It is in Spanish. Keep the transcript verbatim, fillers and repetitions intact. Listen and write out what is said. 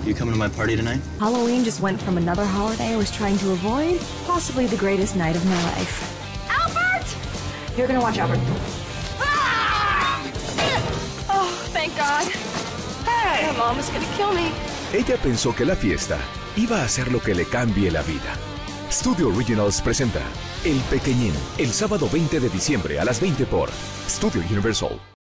You coming to my party tonight? Halloween just went from another holiday I was trying to avoid, possibly the greatest night of my life. Albert! You're gonna watch Albert. Ah! Oh, thank God. Hey! My mom is gonna kill me. Ella pensó que la fiesta iba a ser lo que le cambie la vida. Studio Originals presenta El Pequeñín, el sábado veinte de diciembre a las veinte por Studio Universal.